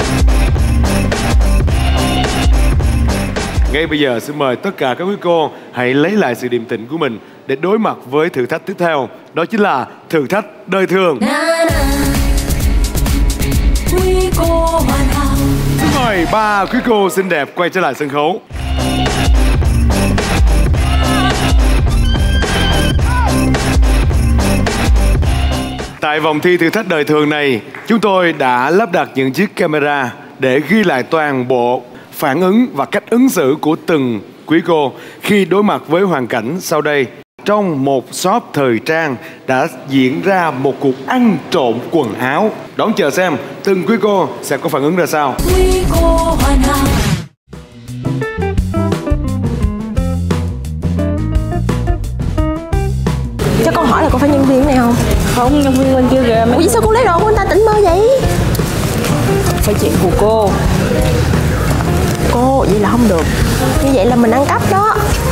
Ngay bây giờ xin mời tất cả các quý cô hãy lấy lại sự điềm tĩnh của mình để đối mặt với thử thách tiếp theo. Đó chính là thử thách đời thường. Xin mời 3 quý cô xinh đẹp quay trở lại sân khấu. Tại vòng thi thử thách đời thường này, chúng tôi đã lắp đặt những chiếc camera để ghi lại toàn bộ phản ứng và cách ứng xử của từng quý cô khi đối mặt với hoàn cảnh sau đây. Trong một shop thời trang đã diễn ra một cuộc ăn trộm quần áo. Đón chờ xem từng quý cô sẽ có phản ứng ra sao. Cô phải nhân viên này không? Không, nhân viên bên kia kìa. Ủa sao cô lấy đồ của người ta tỉnh mơ vậy? Phải chuyện của cô. Cô, vậy là không được. Như vậy là mình ăn cắp đó.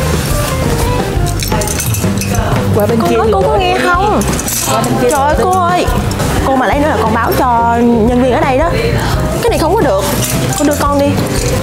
Qua bên cô kia nói cô có nghe không? Trời ơi cô ơi, cô mà lấy nữa là con báo cho nhân viên ở đây đó. Cái này không có được. Cô đưa con đi.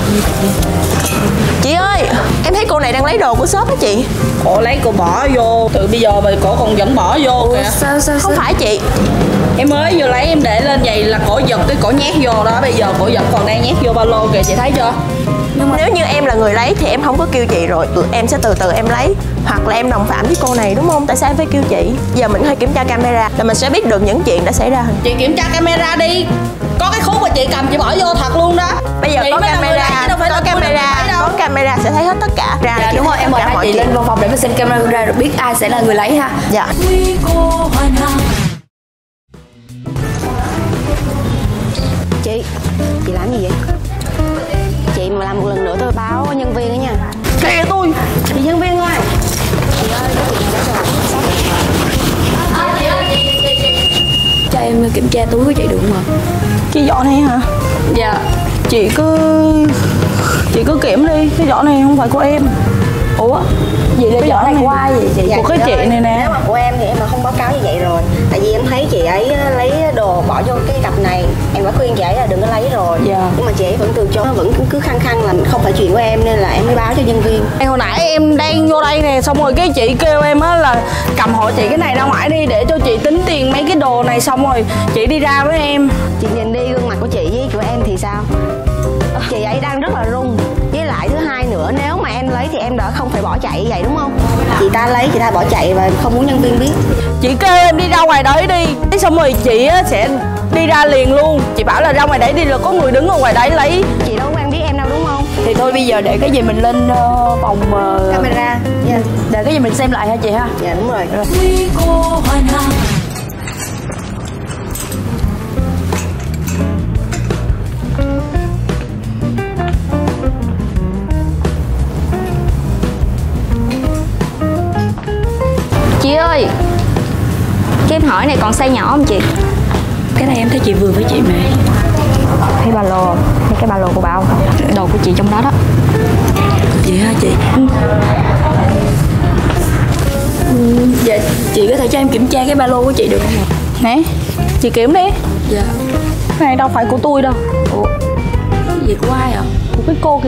Chị ơi, em thấy cô này đang lấy đồ của shop á chị. Cổ lấy cô bỏ vô. Từ bây giờ mà cổ còn vẫn bỏ vô kìa. Sao không phải chị. Em mới vừa lấy em để lên vậy là cổ giật cái cổ nhét vô đó. Bây giờ cổ vẫn còn đang nhét vô ba lô kìa, chị thấy chưa? Nhưng mà nếu như em là người lấy thì em không có kêu chị rồi, em sẽ từ từ em lấy. Hoặc là em đồng phạm với cô này đúng không? Tại sao em phải kêu chị? Giờ mình phải kiểm tra camera là mình sẽ biết được những chuyện đã xảy ra. Chị kiểm tra camera đi. Có cái khúc mà chị cầm chị bỏ vô thật luôn đó. Bây giờ chị có camera, có camera sẽ thấy hết tất cả. Dạ đúng rồi, em mời hai chị lên văn phòng để mình xem camera rồi biết ai sẽ là người lấy ha. Dạ. Chị làm gì vậy? Chị mà làm một lần nữa tôi báo nhân viên đó nha. Kìa tôi. Chị nhân viên ơi. Chị ơi, Cho em kiểm tra túi của chị được không ạ? Cái giỏ này hả? Dạ. Chị cứ kiểm đi, cái giỏ này không phải của em. Ủa? Vậy là giỏ này của ai vậy chị? Của cái chị này nè. Nếu mà của em thì em mà không báo cáo như vậy rồi. Tại vì em thấy chị ấy lấy đồ bỏ vô cái cặp này. Em đã khuyên chị ấy là đừng có lấy rồi. Nhưng mà chị ấy vẫn từ chối, vẫn cứ khăng khăng là không phải chuyện của em, nên là em mới báo cho nhân viên. Hồi nãy em đang vô đây nè, xong rồi cái chị kêu em á là cầm hộ chị cái này ra ngoài đi để cho chị tính tiền mấy cái đồ này, xong rồi chị đi ra với em. Chị nhìn đi gương mặt của chị với của em thì sao? Chị ấy đang rất là run. Với lại thứ hai nữa, nếu mà em lấy thì em đã không phải bỏ chạy vậy đúng không? Chị ta lấy, chị ta bỏ chạy và không muốn nhân viên biết. Chị kêu em đi ra ngoài đấy đi, xong rồi chị sẽ đi ra liền luôn. Chị bảo là ra ngoài đấy đi là có người đứng ở ngoài đấy lấy. Chị đâu có quen biết em đâu đúng không? Thì thôi bây giờ để cái gì mình lên phòng camera. Để cái gì mình xem lại hả chị ha? Dạ đúng rồi. Chị ơi, cái em hỏi này còn size nhỏ không chị? Cái này em thấy chị vừa với chị mà. Thấy ba lô, thấy cái ba lô của bao đồ của chị trong đó đó. Vậy hả chị? Dạ, chị có thể cho em kiểm tra cái ba lô của chị được không ạ? Nè, chị kiểm đi. Dạ. Cái này đâu phải của tôi đâu. Ủa, cái gì của ai ạ? Của cái cô kia.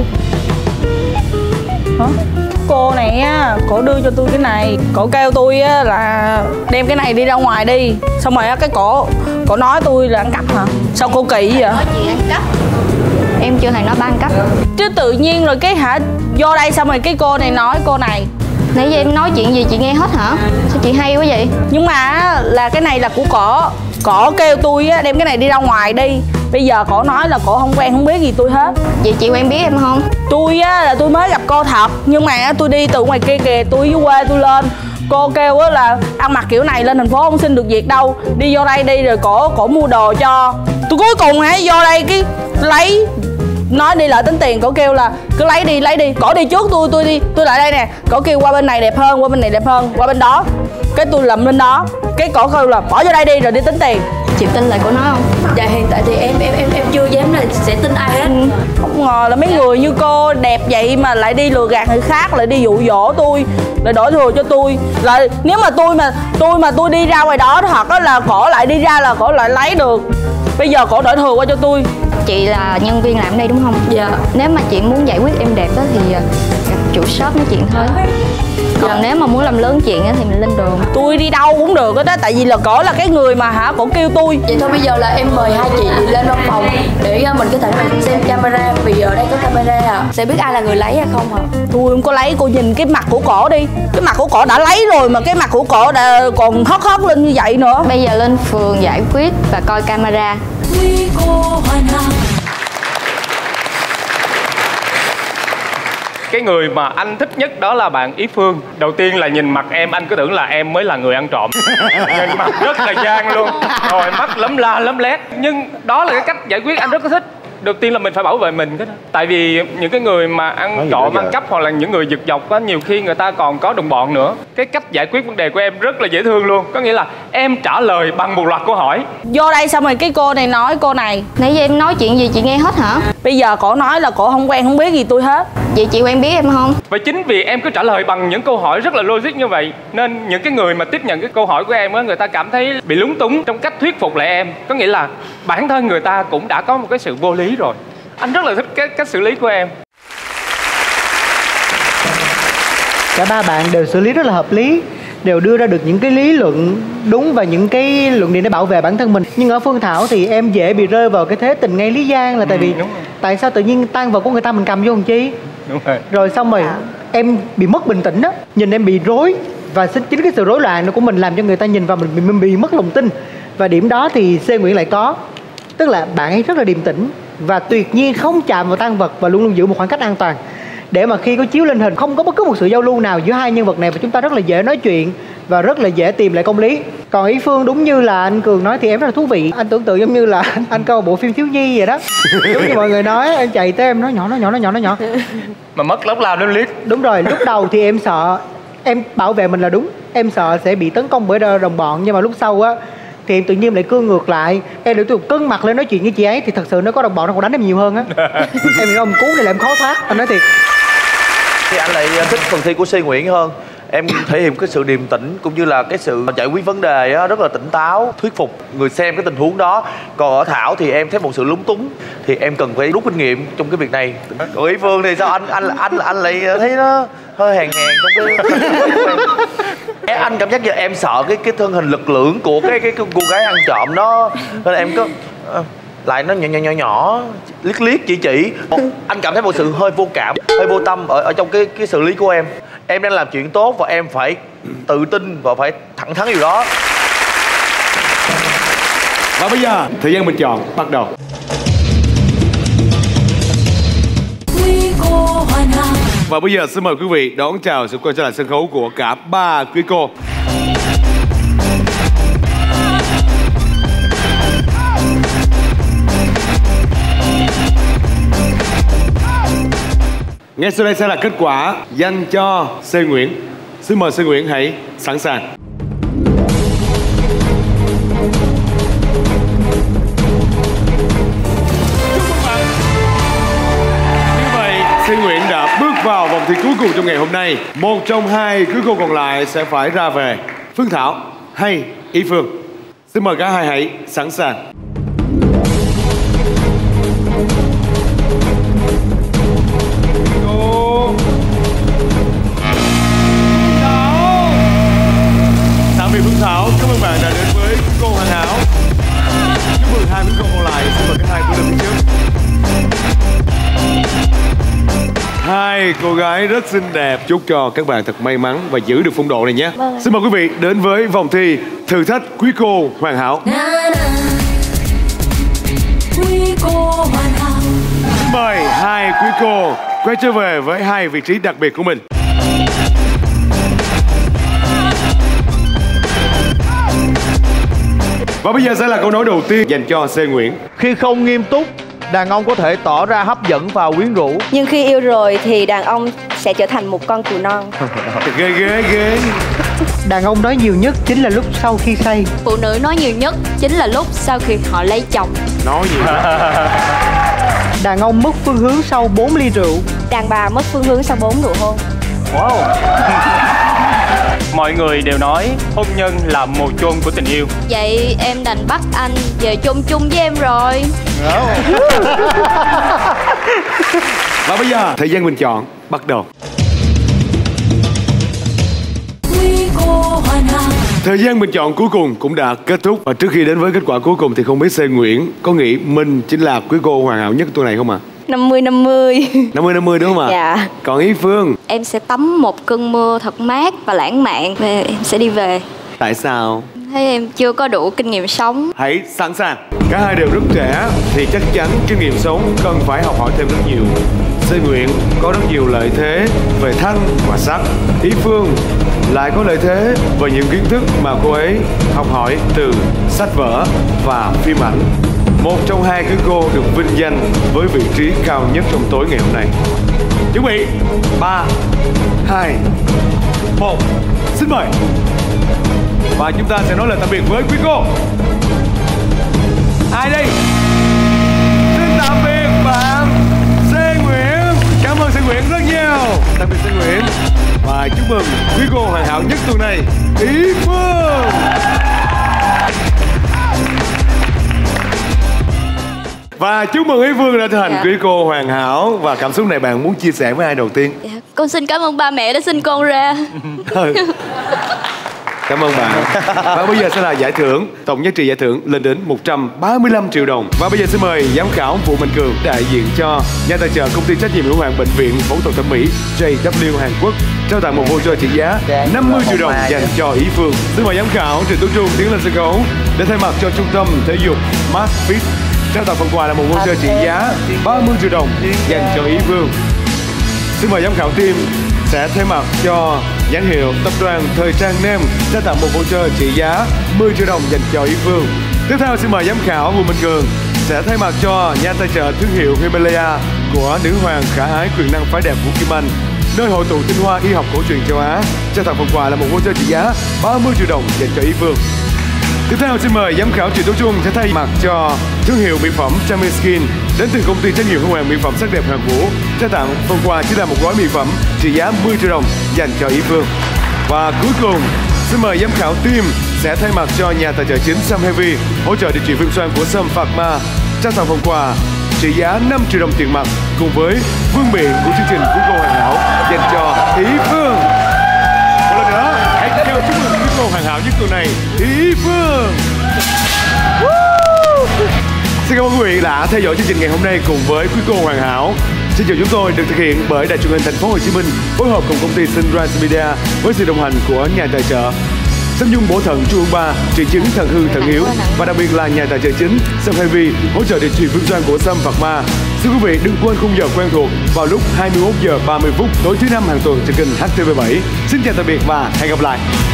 Hả? Cô này á, cổ đưa cho tôi cái này. Cổ kêu tôi á là đem cái này đi ra ngoài đi. Xong rồi á cái cổ nói tôi là ăn cắp hả? Sao cô kỳ vậy? Nói chuyện ăn cắp. Em chưa hề nói ba ăn cắp. Chứ tự nhiên rồi cái hả, vô đây xong rồi cái cô này nói cô này. Nãy giờ em nói chuyện gì chị nghe hết hả? Sao chị hay quá vậy? Nhưng mà là cái này là của cổ. Cổ kêu tôi á đem cái này đi ra ngoài đi. Bây giờ cổ nói là cổ không quen không biết gì tôi hết. Vậy chị quen biết em không? Tôi á là tôi mới gặp cô thật. Nhưng mà tôi đi từ ngoài kia kìa, tôi dưới quê tôi lên. Cô kêu á là ăn mặc kiểu này lên thành phố không xin được việc đâu. Đi vô đây đi rồi cổ mua đồ cho. Tôi cuối cùng hãy vô đây cái lấy, nói đi lại tính tiền. Cổ kêu là cứ lấy đi. Cổ đi trước tôi đi, tôi lại đây nè. Cổ kêu qua bên này đẹp hơn, qua bên này đẹp hơn, qua bên đó. Cái tôi lầm lên đó. Cái cổ kêu là bỏ vô đây đi rồi đi tính tiền. Chị tin lời của nó không? Dạ hiện tại thì em chưa dám là sẽ tin ai hết. Không ngờ là mấy người như cô đẹp vậy mà lại đi lừa gạt người khác, lại đi dụ dỗ tôi, lại đổi thừa cho tôi. Lại nếu mà tôi đi ra ngoài đó thật á là cổ lại đi ra là cổ lại lấy được. Bây giờ cổ đổi thừa qua cho tôi. Chị là nhân viên làm ở đây đúng không? Dạ. Nếu mà chị muốn giải quyết em đẹp đó thì gặp chủ shop nói chuyện thôi. Còn nếu mà muốn làm lớn chuyện thì mình lên đường. Tôi đi đâu cũng được hết á, tại vì là cổ là cái người mà hả cổ kêu tôi. Vậy thôi bây giờ là em mời hai chị lên văn phòng để mình có thể xem camera, vì ở đây có camera sẽ biết ai là người lấy hay không hả? Tôi không có lấy, cô nhìn cái mặt của cổ đi. Cái mặt của cổ đã lấy rồi mà cái mặt của cổ đã còn hất lên như vậy nữa. Bây giờ lên phường giải quyết và coi camera. Cái người mà anh thích nhất đó là bạn Ý Phương. Đầu tiên là nhìn mặt em, anh cứ tưởng là em mới là người ăn trộm. Nhìn mặt rất là gian luôn. Rồi mắt lấm la lấm lét. Nhưng đó là cái cách giải quyết anh rất là thích. đầu tiên là mình phải bảo vệ mình cái đó. Tại vì những cái người mà ăn trộm, ăn cắp hoặc là những người giật dọc á, nhiều khi người ta còn có đồng bọn nữa. Cái cách giải quyết vấn đề của em rất là dễ thương luôn. Có nghĩa là em trả lời bằng một loạt câu hỏi. Vô đây xong rồi cái cô này nói cô này: nãy giờ em nói chuyện gì chị nghe hết hả? Bây giờ cổ nói là cổ không quen không biết gì tôi hết. Vậy chị quen biết em không? Và chính vì em cứ trả lời bằng những câu hỏi rất là logic như vậy, nên những cái người mà tiếp nhận cái câu hỏi của em á, người ta cảm thấy bị lúng túng trong cách thuyết phục lại em. Có nghĩa là bản thân người ta cũng đã có một cái sự vô lý rồi. Anh rất là thích cái cách xử lý của em. Cả ba bạn đều xử lý rất là hợp lý, đều đưa ra được những cái lý luận đúng và những cái luận điểm để bảo vệ bản thân mình. Nhưng ở Phương Thảo thì em dễ bị rơi vào cái thế tình ngay lý gian, là tại vì tại sao tự nhiên tang vật của người ta mình cầm vô làm chi? Đúng rồi. Rồi xong rồi em bị mất bình tĩnh đó, nhìn em bị rối, và chính cái sự rối loạn của mình làm cho người ta nhìn vào mình bị mất lòng tin. Và điểm đó thì C Nguyễn lại có, tức là bạn ấy rất là điềm tĩnh và tuyệt nhiên không chạm vào tang vật và luôn luôn giữ một khoảng cách an toàn, để mà khi có chiếu lên hình không có bất cứ một sự giao lưu nào giữa hai nhân vật này, và chúng ta rất là dễ nói chuyện và rất là dễ tìm lại công lý. Còn Ý Phương đúng như là anh Cường nói thì em rất là thú vị. Anh tưởng tượng giống như là anh coi bộ phim thiếu nhi vậy đó. Giống như mọi người nói, em chạy tới em nói nhỏ. Mà mất lớp làm lên liếc. Đúng rồi, lúc đầu thì em sợ, em bảo vệ mình là đúng, em sợ sẽ bị tấn công bởi đồng bọn, nhưng mà lúc sau á thì em tự nhiên lại cương ngược lại, em được cứng mặt lên nói chuyện với chị ấy, thì thật sự nó có đồng bọn nó còn đánh em nhiều hơn á. Em nghĩ ông cú này là em khó thoát, anh nói thiệt. Thì anh lại thích phần thi của C Nguyễn hơn. Em thể hiện cái sự điềm tĩnh cũng như là cái sự giải quyết vấn đề á, rất là tỉnh táo, thuyết phục người xem cái tình huống đó. Còn ở Thảo thì em thấy một sự lúng túng, thì em cần phải rút kinh nghiệm trong cái việc này. Còn Ý Phương thì sao anh lại thấy nó hơi hèn trong cái anh cảm giác như em sợ cái thân hình lực lưỡng của cái cô gái ăn trộm đó, nên em có lại nó nhỏ liếc chỉ. Anh cảm thấy một sự hơi vô cảm, hơi vô tâm ở trong cái xử lý của em. Em đang làm chuyện tốt và em phải tự tin và phải thẳng thắn điều đó. Và bây giờ thời gian bình chọn bắt đầu. Và bây giờ xin mời quý vị đón chào sự quay trở lại sân khấu của cả ba quý cô. Ngay sau đây sẽ là kết quả dành cho C Nguyễn. Xin mời C Nguyễn hãy sẵn sàng. Như vậy, C Nguyễn đã bước vào vòng thi cuối cùng trong ngày hôm nay. Một trong hai quý cô còn lại sẽ phải ra về. Phương Thảo hay Ý Phương? Xin mời cả hai hãy sẵn sàng. Phương Thảo, cảm ơn bạn đã đến với cô Hoàn Hảo. Chúc mừng hai quý cô còn lại. Xin mời các hai bước lên phía trước. Hai cô gái rất xinh đẹp. Chúc cho các bạn thật may mắn và giữ được phong độ này nhé. Xin mời quý vị đến với vòng thi thử thách quý cô Hoàn Hảo. Quý cô Hoàn Hảo. Xin mời hai quý cô quay trở về với hai vị trí đặc biệt của mình. Và bây giờ sẽ là câu nói đầu tiên dành cho C Nguyễn. Khi không nghiêm túc, đàn ông có thể tỏ ra hấp dẫn và quyến rũ. Nhưng khi yêu rồi thì đàn ông sẽ trở thành một con cừu non. Ghê. Đàn ông nói nhiều nhất chính là lúc sau khi say. Phụ nữ nói nhiều nhất chính là lúc sau khi họ lấy chồng. Nói gì Đàn ông mất phương hướng sau 4 ly rượu. Đàn bà mất phương hướng sau 4 nụ hôn. Wow. Mọi người đều nói hôn nhân là mồ chôn của tình yêu. Vậy em đành bắt anh về chôn chung với em rồi. Và bây giờ thời gian bình chọn bắt đầu. Thời gian bình chọn cuối cùng cũng đã kết thúc. Và trước khi đến với kết quả cuối cùng thì không biết C Nguyễn có nghĩ mình chính là quý cô hoàn hảo nhất tuổi này không ạ? 50-50. 50-50 đúng không ạ? Dạ. Còn Ý Phương? Em sẽ tắm một cơn mưa thật mát và lãng mạn và em sẽ đi về. Tại sao? Thấy em chưa có đủ kinh nghiệm sống. Hãy sẵn sàng. Cả hai đều rất trẻ thì chắc chắn kinh nghiệm sống cần phải học hỏi thêm rất nhiều. C Nguyễn có rất nhiều lợi thế về thanh và sắc. Ý Phương lại có lợi thế về những kiến thức mà cô ấy học hỏi từ sách vở và phim ảnh. một trong hai quý cô được vinh danh với vị trí cao nhất trong tối ngày hôm nay. Chuẩn bị 3, 2, 1, xin mời. Và chúng ta sẽ nói lời tạm biệt với quý cô. Ai đây? Xin tạm biệt bạn C. Nguyễn. Cảm ơn C. Nguyễn rất nhiều. Tạm biệt C. Nguyễn. Và chúc mừng quý cô hoàn hảo nhất tuần này, Ý Phương. Và chúc mừng Ý Phương đã trở thành quý cô hoàn hảo. Và cảm xúc này bạn muốn chia sẻ với ai đầu tiên? Con xin cảm ơn ba mẹ đã sinh con ra. Cảm ơn bạn. Và bây giờ sẽ là giải thưởng. Tổng giá trị giải thưởng lên đến 135 triệu đồng. Và bây giờ xin mời giám khảo Vũ Mạnh Cường, đại diện cho nhà tài trợ công ty trách nhiệm hữu hạn bệnh viện phẫu thuật thẩm mỹ JW Hàn Quốc, trao tặng một voucher trị giá 50 triệu đồng dành cho Ý Phương. Xin mời giám khảo Trịnh Tú Trung tiến lên sân khấu để thay mặt cho trung tâm thể dục Maxfit trao tặng phần quà là một voucher trị giá 30 triệu đồng dành cho Ý Phương. Xin mời giám khảo Tim sẽ thay mặt cho nhãn hiệu tập đoàn thời trang Nem trao tặng một voucher trị giá 10 triệu đồng dành cho Ý Phương. Tiếp theo xin mời giám khảo Bùi Minh Cường sẽ thay mặt cho nhà tài trợ thương hiệu Himalaya của nữ hoàng khả ái quyền năng phái đẹp Vũ Kim Anh, nơi hội tụ tinh hoa y học cổ truyền châu Á, trao tặng phần quà là một voucher trị giá 30 triệu đồng dành cho Ý Phương. Tiếp theo xin mời giám khảo Trịnh Tú Trung sẽ thay mặt cho thương hiệu mỹ phẩm Charming Skin đến từ công ty trách nhiệm hữu hạn mỹ phẩm sắc đẹp Hàn Vũ, trao tặng phần quà chỉ là một gói mỹ phẩm trị giá 10 triệu đồng dành cho Ý Phương. Và cuối cùng xin mời giám khảo Tim sẽ thay mặt cho nhà tài trợ chính Sam Heavy hỗ trợ điều trị viêm xoang của Sam Pharma, trao tặng phần quà trị giá 5 triệu đồng tiền mặt cùng với vương miện của chương trình Quý cô hoàn hảo dành cho Ý Phương. Một lần nữa hãy chào chúc mừng quý cô hoàn hảo nhất tuần này, Ý Phương. Xin cảm ơn quý vị đã theo dõi chương trình ngày hôm nay cùng với quý cô hoàn hảo. Chương trình chúng tôi được thực hiện bởi Đài truyền hình Thành phố Hồ Chí Minh phối hợp cùng công ty Sunrise Media với sự đồng hành của nhà tài trợ Sâm Nhung bổ thận Trung ương 3 trị chứng thận hư thận yếu và đặc biệt là nhà tài trợ chính Sam Heavy hỗ trợ điều trị viêm xoang của Sam Pharma. Xin quý vị đừng quên khung giờ quen thuộc vào lúc 21 giờ 30 phút tối thứ năm hàng tuần trên kênh HTV7. Xin chào tạm biệt và hẹn gặp lại.